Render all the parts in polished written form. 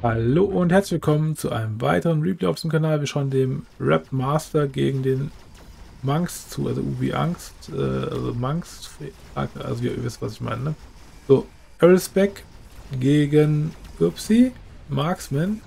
Hallo und herzlich willkommen zu einem weiteren Replay auf dem Kanal. Wir schauen dem Rap Master gegen den Manx zu, also Ubi Angst, also Manx, also ihr wisst, was ich meine, ne? So, Earlsbeck gegen Upsi, Marksman.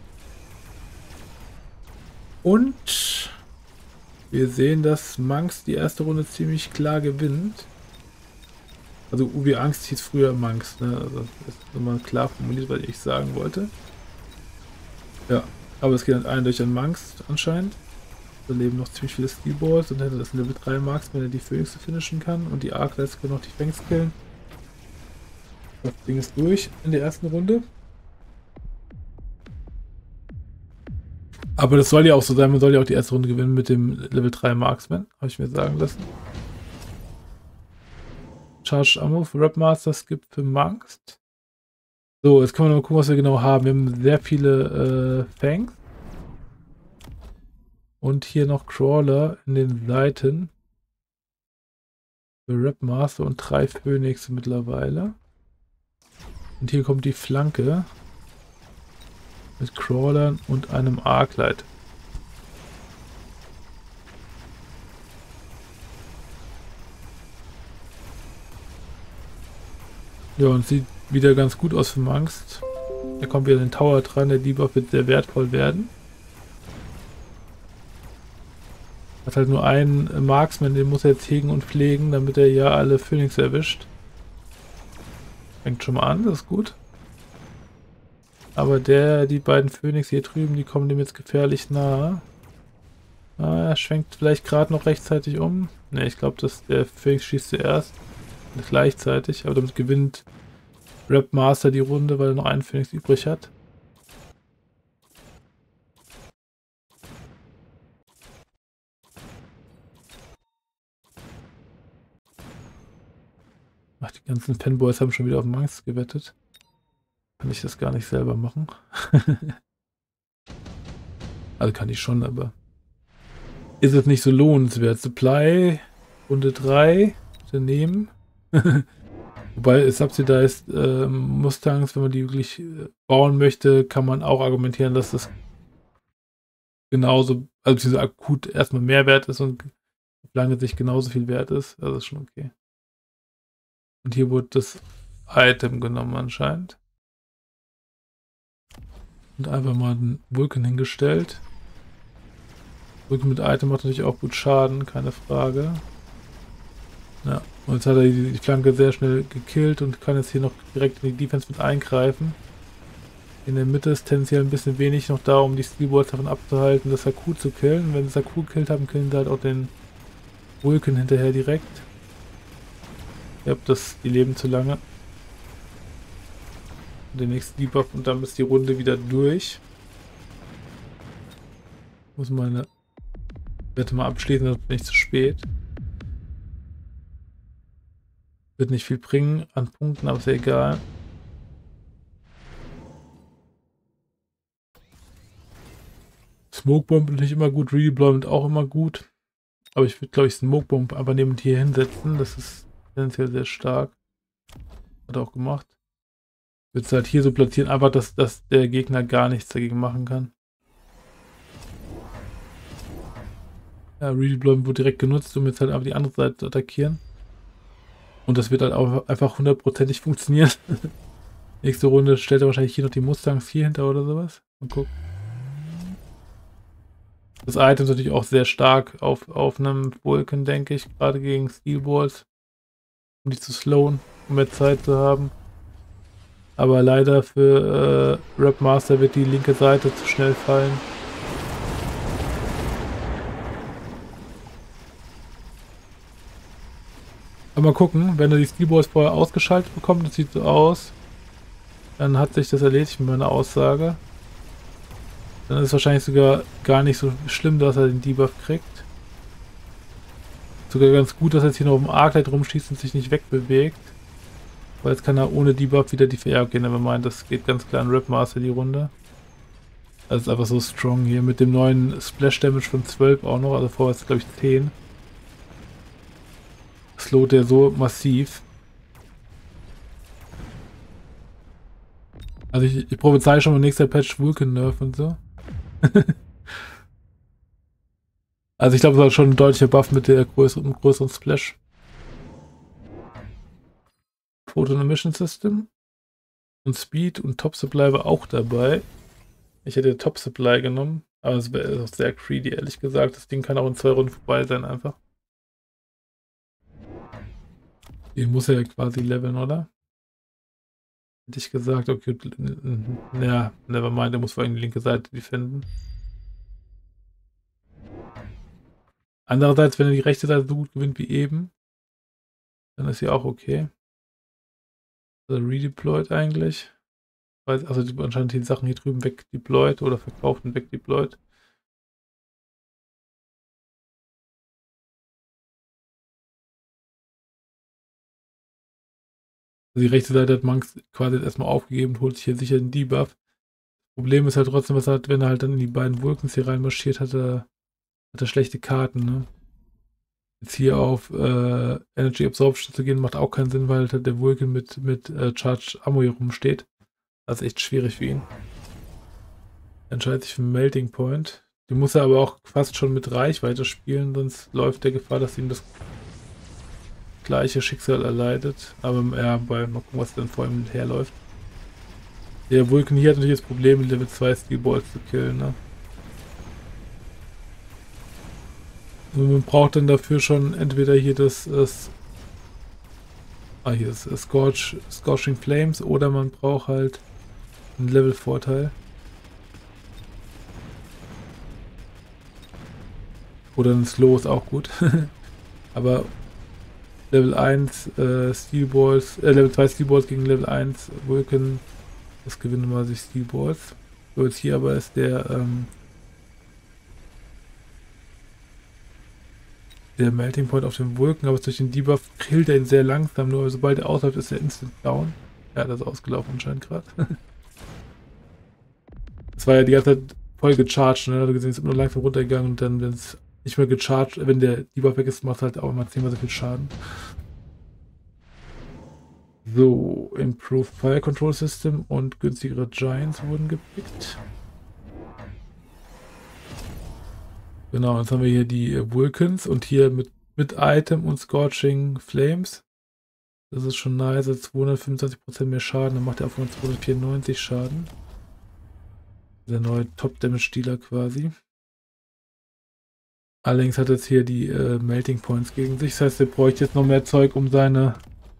Und wir sehen, dass Manx die erste Runde ziemlich klar gewinnt. Also Ubi Angst hieß früher Manx, ne? Also das ist nochmal klar formuliert, was ich sagen wollte. Ja, aber es geht halt eindeutig an Manx anscheinend. Da leben noch ziemlich viele Steelballs und hätte das Level 3 Marksman, der die Phoenix finishen kann. Und die Arclights können noch die Fangs killen. Das Ding ist durch in der ersten Runde. Aber das soll ja auch so sein, man soll ja auch die erste Runde gewinnen mit dem Level 3 Marksman, habe ich mir sagen lassen. Charged Ammo für Rap Master Skip für Manx. So, jetzt können wir mal gucken, was wir genau haben. Wir haben sehr viele Fangs. Und hier noch Crawler in den Seiten. Für Rap Master und 3 Phoenix mittlerweile. Und hier kommt die Flanke. Mit Crawlern und einem Arclight. Ja, und sieht wieder ganz gut aus für Angst. Da kommt wieder ein Tower dran, der Debuff wird sehr wertvoll werden. Hat halt nur einen Marksman, den muss er jetzt hegen und pflegen, damit er ja alle Phoenix erwischt. Fängt schon mal an, das ist gut. Aber die beiden Phoenix hier drüben, die kommen dem jetzt gefährlich nahe. Ah, er schwenkt vielleicht gerade noch rechtzeitig um. Ne, ich glaube, dass der Phoenix schießt zuerst. Gleichzeitig, aber damit gewinnt Rap Master die Runde, weil er noch einen Phoenix übrig hat. Ach, die ganzen Fanboys haben schon wieder auf Manx gewettet. Kann ich das gar nicht selber machen. Also kann ich schon, aber ist es nicht so lohnenswert. Supply, Runde 3, bitte nehmen. Wobei subsidized Mustangs, wenn man die wirklich bauen möchte, kann man auch argumentieren, dass das genauso, also diese akut erstmal mehr wert ist und auf lange Sicht genauso viel wert ist. Also ist schon okay. Und hier wurde das Item genommen anscheinend. Und einfach mal einen Vulcan hingestellt. Vulcan mit Item macht natürlich auch gut Schaden, keine Frage. Ja, und jetzt hat er die Flanke sehr schnell gekillt und kann jetzt hier noch direkt in die Defense mit eingreifen. In der Mitte ist tendenziell ein bisschen wenig noch da, um die Steelballs davon abzuhalten, das Haku zu killen. Und wenn sie das Haku gekillt haben, killen sie halt auch den Vulcan hinterher direkt. Ich glaube, die leben zu lange. Und den nächsten Debuff und dann ist die Runde wieder durch. Muss meine Wette mal abschließen, sonst bin ich zu spät. Wird nicht viel bringen an Punkten, aber ist ja egal. Smokebomb natürlich immer gut, Redeployment auch immer gut. Aber ich würde, glaube ich, Smokebomb einfach neben und hier hinsetzen. Das ist tendenziell sehr stark. Hat er auch gemacht. Wird es halt hier so platzieren, einfach, dass der Gegner gar nichts dagegen machen kann. Ja, Redeployment wurde direkt genutzt, um jetzt halt einfach die andere Seite zu attackieren. Und das wird halt auch einfach hundertprozentig funktionieren. Nächste Runde stellt er wahrscheinlich hier noch die Mustangs hier hinter oder sowas. Mal gucken. Das Item ist natürlich auch sehr stark auf einem Vulcan, denke ich, gerade gegen Steelballs. Um die zu slowen, um mehr Zeit zu haben. Aber leider für Rap Master wird die linke Seite zu schnell fallen. Aber mal gucken, wenn er die Steelballs vorher ausgeschaltet bekommt, das sieht so aus, dann hat sich das erledigt mit meiner Aussage. Dann ist es wahrscheinlich sogar gar nicht so schlimm, dass er den Debuff kriegt. Sogar ganz gut, dass er jetzt hier noch auf dem Arclight rumschießt und sich nicht wegbewegt. Weil jetzt kann er ohne Debuff wieder die... Ja, okay, aber meint, das geht ganz klar in Rap Master die Runde. Das ist einfach so strong hier mit dem neuen Splash Damage von 12 auch noch. Also vorher ist es, glaube ich, 10. Slowt der so massiv. Also ich prophezei schon mal nächster Patch Vulcan Nerf und so. Also ich glaube, es war schon ein deutlicher Buff mit der größeren Splash. Photon Emission System und Speed und Top Supply war auch dabei. Ich hätte Top Supply genommen, aber es wäre auch sehr greedy, ehrlich gesagt. Das Ding kann auch in 2 Runden vorbei sein, einfach. Den muss er ja quasi leveln, oder? Hätte ich gesagt, okay, naja, nevermind, der muss vor allem die linke Seite defenden. Andererseits, wenn er die rechte Seite so gut gewinnt wie eben, dann ist sie auch okay. Also redeployed eigentlich. Also anscheinend die Sachen hier drüben wegdeployed oder verkauft und wegdeployed. Also die rechte Seite hat Monks quasi jetzt erstmal aufgegeben und holt sich hier sicher den Debuff. Problem ist halt trotzdem, was er hat, wenn er halt dann in die beiden Vulcans hier reinmarschiert, hat er schlechte Karten, ne? Jetzt hier auf Energy Absorption zu gehen, macht auch keinen Sinn, weil halt der Vulcan mit Charge Ammo hier rumsteht. Das ist echt schwierig für ihn. Er entscheidet sich für einen Melting Point. Den muss er aber auch fast schon mit Reichweite spielen, sonst läuft der Gefahr, dass ihm das gleiche Schicksal erleidet. Aber ja, mal gucken, was dann vor ihm herläuft. Der Vulcan hier hat natürlich das Problem, Level 2 Steelballs zu killen, ne? Also man braucht dann dafür schon entweder hier hier ist Scorching Flames oder man braucht halt einen Level-Vorteil. Oder ein Slow ist auch gut. Aber Level 1 Steelballs, Level 2 Steelballs gegen Level 1 Vulcan, das gewinnen wir sich Steelballs. So, jetzt hier aber ist der Melting Point auf dem Vulcan, aber durch den Debuff killt er ihn sehr langsam, nur sobald er ausläuft, ist er instant down. Ja, das ist ausgelaufen anscheinend gerade. Das war ja die ganze Zeit voll gecharged, ne? Du gesehen, ist immer nur langsam runtergegangen und dann, wenn es nicht mehr gecharged, wenn der Debuff weg ist, macht halt auch immer 10-mal so viel Schaden. So, Improved Fire Control System und günstigere Giants wurden gepickt. Genau, jetzt haben wir hier die Vulcans und hier mit Item und Scorching Flames. Das ist schon nice, 225% mehr Schaden, dann macht er auf einmal 294 Schaden. Der neue Top-Damage-Dealer quasi. Allerdings hat er jetzt hier die Melting Points gegen sich. Das heißt, er bräuchte jetzt noch mehr Zeug, um seine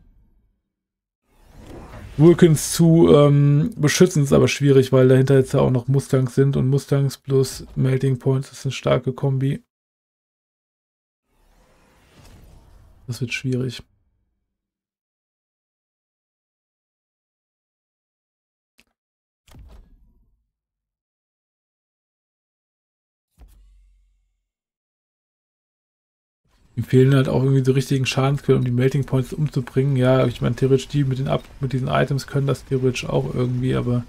Vulcans zu beschützen. Ist aber schwierig, weil dahinter jetzt ja auch noch Mustangs sind. Und Mustangs plus Melting Points ist eine starke Kombi. Das wird schwierig. Ihm fehlen halt auch irgendwie so richtigen Schadensquellen, um die Melting Points umzubringen. Ja, ich meine, theoretisch die mit diesen Items können das theoretisch auch irgendwie, aber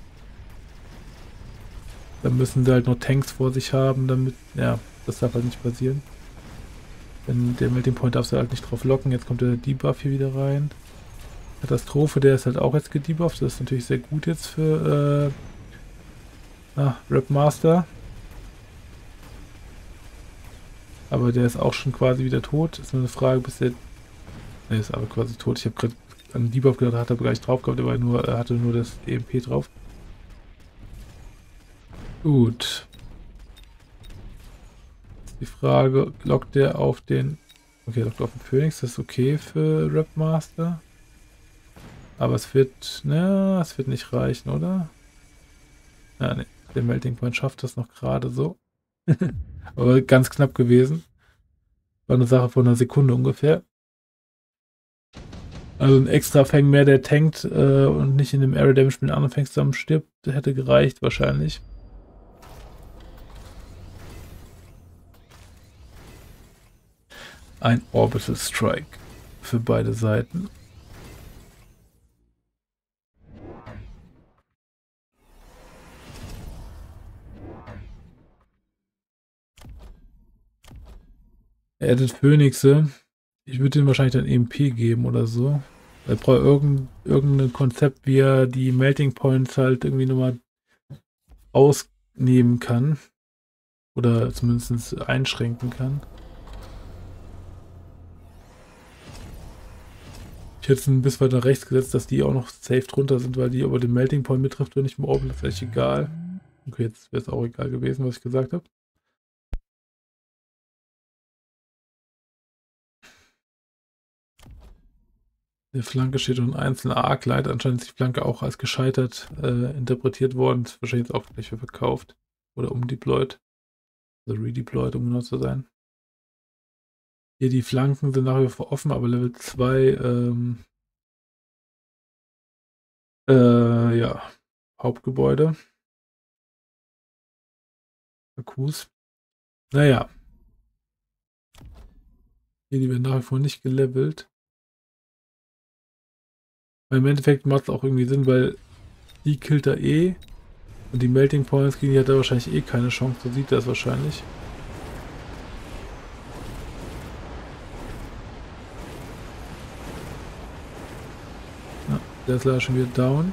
dann müssen sie halt noch Tanks vor sich haben, damit, ja, das darf halt nicht passieren. Wenn der Melting Point darfst du halt nicht drauf locken. Jetzt kommt der Debuff hier wieder rein. Katastrophe, der ist halt auch jetzt gedebufft. Das ist natürlich sehr gut jetzt für Rap Master. Aber der ist auch schon quasi wieder tot. Ist nur eine Frage, bis der... Ne, ist aber quasi tot. Ich habe gerade an den Debuff gedacht, hat er gar nicht drauf gehabt, er hatte nur das EMP drauf. Gut. Jetzt die Frage, lockt der auf den... Okay, lockt auf den Phoenix, das ist okay für Rap Master. Aber es wird... Ne, es wird nicht reichen, oder? Ja, ne, der Melting Point schafft das noch gerade so. Aber ganz knapp gewesen. War eine Sache von einer Sekunde ungefähr. Also ein extra Fang mehr, der tankt und nicht in dem Area Damage mit den anderen Fangs zusammen stirbt, hätte gereicht wahrscheinlich. Ein Orbital Strike für beide Seiten. Er addet Phönixe. Ich würde ihm wahrscheinlich dann EMP geben oder so. Er braucht irgendein Konzept, wie er die Melting Points halt irgendwie nochmal ausnehmen kann. Oder zumindest einschränken kann. Ich hätte es ein bisschen weiter rechts gesetzt, dass die auch noch safe drunter sind, weil die aber den Melting Point betrifft, wenn ich mal oben, das ist echt egal. Okay, jetzt wäre es auch egal gewesen, was ich gesagt habe. Der Flanke steht noch ein einzelner Arc-Light. Anscheinend ist die Flanke auch als gescheitert interpretiert worden. Ist wahrscheinlich jetzt auch gleich wieder verkauft. Oder umdeployed. Also redeployed, um genau zu sein. Hier die Flanken sind nach wie vor offen, aber Level 2, ja, Hauptgebäude. Akkus. Naja. Hier, die werden nach wie vor nicht gelevelt. Weil im Endeffekt macht es auch irgendwie Sinn, weil die killt er eh. Und die Melting Points gegen die hat er wahrscheinlich eh keine Chance. So sieht er es wahrscheinlich. Ja, der ist leider schon wieder down.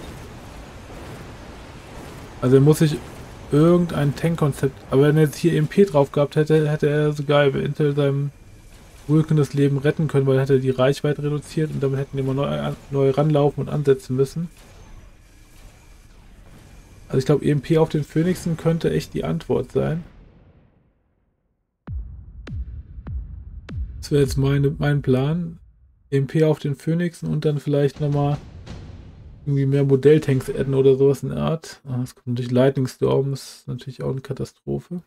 Also er muss sich irgendein Tank-Konzept... Aber wenn er jetzt hier EMP drauf gehabt hätte, hätte er sogar bei Intel seinem Vulcan das Leben retten können, weil er hätte die Reichweite reduziert und damit hätten die immer neu ranlaufen und ansetzen müssen. Also ich glaube, EMP auf den Phoenixen könnte echt die Antwort sein. Das wäre jetzt mein Plan. EMP auf den Phoenixen und dann vielleicht nochmal irgendwie mehr Modelltanks adden oder sowas in der Art. Ah, es kommt natürlich Lightning Storm, ist natürlich auch eine Katastrophe.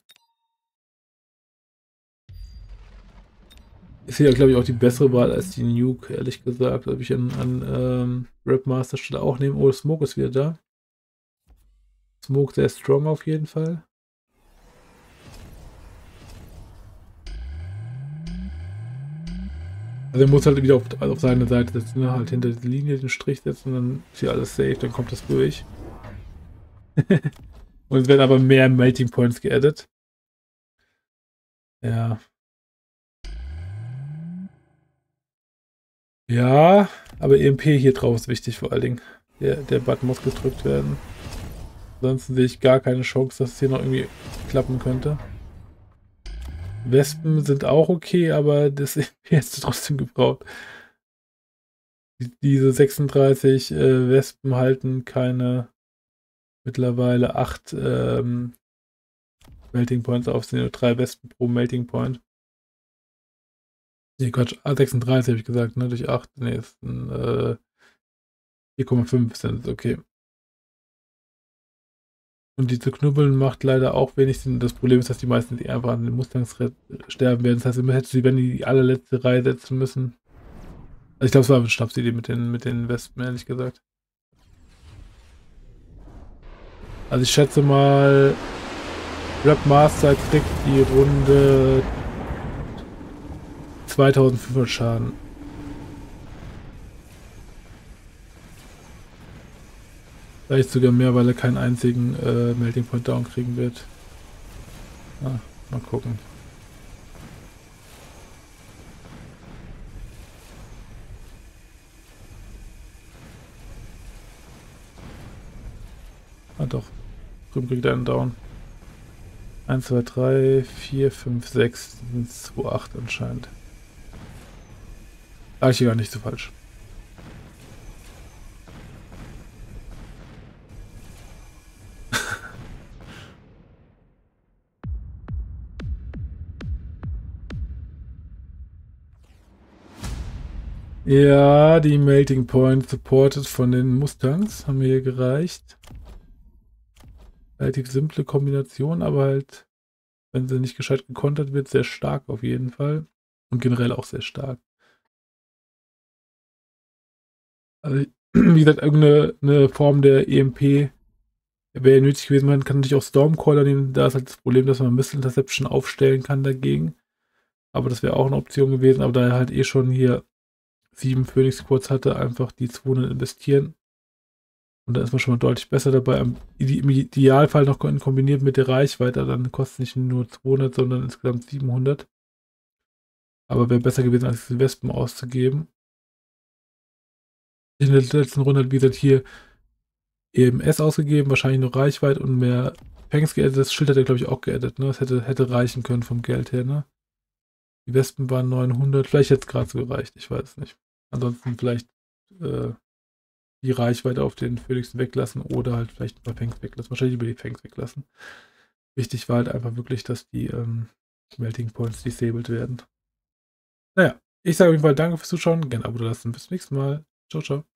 Ist ja, glaube ich, auch die bessere Wahl als die Nuke, ehrlich gesagt. Ob ich an Rapmaster Stelle auch nehme. Oh, Smoke ist wieder da. Smoke sehr strong auf jeden Fall. Also er muss halt wieder auf seine Seite setzen, ne? Halt hinter die Linie den Strich setzen, dann ist hier alles safe, dann kommt das durch. Und es werden aber mehr Melting Points geaddet. Ja. Ja, aber EMP hier drauf ist wichtig vor allen Dingen. Der Button muss gedrückt werden. Ansonsten sehe ich gar keine Chance, dass es hier noch irgendwie klappen könnte. Wespen sind auch okay, aber das hättest du trotzdem gebraucht. Diese 36 Wespen halten keine mittlerweile 8 Melting Points auf, sind nur 3 Wespen pro Melting Point. Nee, Quatsch, 36 habe ich gesagt, ne? Durch 8. Ne, ist ein 4,5 sind, okay. Und die zu knubbeln macht leider auch wenig Sinn. Das Problem ist, dass die meisten die einfach an den Mustangs sterben werden. Das heißt, immer hätte sie, wenn die allerletzte Reihe setzen müssen. Also ich glaube, es war eine Schnapsidee mit den Wespen, ehrlich gesagt. Also ich schätze mal, Rapmaster kriegt die Runde 2500 Schaden. Vielleicht sogar mehr, weil er keinen einzigen Melting Point Down kriegen wird. Ah, mal gucken. Ah doch. Drüben kriegt er einen Down. 1, 2, 3, 4, 5, 6, 2, 8 anscheinend. Ah, ich gar nicht so falsch. Ja, die Melting Point supported von den Mustangs haben mir hier gereicht. Relativ simple Kombination, aber halt, wenn sie nicht gescheit gekontert wird, sehr stark auf jeden Fall. Und generell auch sehr stark. Also, wie gesagt, irgendeine Form der EMP wäre nötig gewesen. Man kann natürlich auch Stormcaller nehmen. Da ist halt das Problem, dass man Missile Interception aufstellen kann dagegen. Aber das wäre auch eine Option gewesen. Aber da er halt eh schon hier 7 Phoenix Squads hatte, einfach die 200 investieren. Und da ist man schon mal deutlich besser dabei. Im Idealfall noch kombiniert mit der Reichweite, dann kostet es nicht nur 200, sondern insgesamt 700. Aber wäre besser gewesen, als diese Wespen auszugeben. In der letzten Runde hat, wie gesagt, hier EMS ausgegeben, wahrscheinlich nur Reichweite und mehr Fangs geaddet. Das Schild hat er, glaube ich, auch geaddet, ne? Das hätte reichen können vom Geld her, ne? Die Wespen waren 900, vielleicht hätte es gerade so gereicht, ich weiß es nicht. Ansonsten vielleicht die Reichweite auf den Phönix weglassen oder halt vielleicht ein paar Fangs weglassen. Wahrscheinlich über die Fangs weglassen. Wichtig war halt einfach wirklich, dass die Melting Points disabled werden. Naja, ich sage auf jeden Fall danke fürs Zuschauen, gerne Abo lassen. Bis zum nächsten Mal. Ciao, ciao.